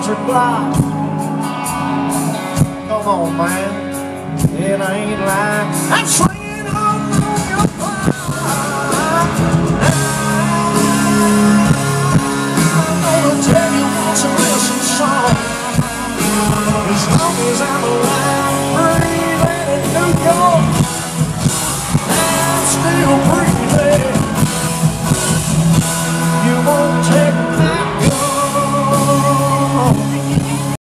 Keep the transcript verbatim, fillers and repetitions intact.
country block. Come on, man, it ain't like I'm swinging on your block. I'm gonna tell you once a listen song. As long as I'm alive, breathing in New York, I'm still breathing.